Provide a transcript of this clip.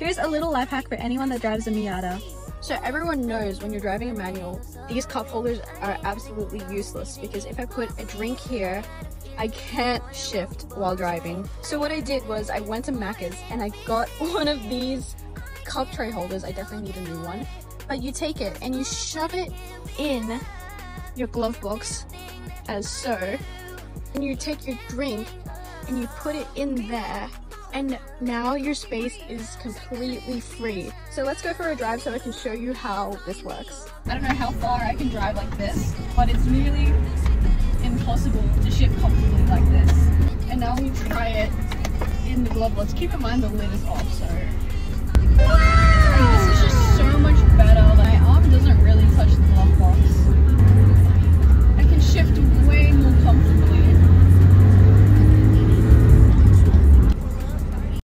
Here's a little life hack for anyone that drives a Miata. So everyone knows when you're driving a manual, these cup holders are absolutely useless because if I put a drink here, I can't shift while driving. So what I did was I went to Macca's and I got one of these cup tray holders. I definitely need a new one. But you take it and you shove it in your glove box as so. And you take your drink and you put it in there. And now your space is completely free. So let's go for a drive so I can show you how this works. I don't know how far I can drive like this, but it's nearly impossible to shift comfortably like this. And now we try it in the glove box. Keep in mind the lid is off, so. And this is just so much better. My arm doesn't really touch the glove box. I can shift way more comfortably.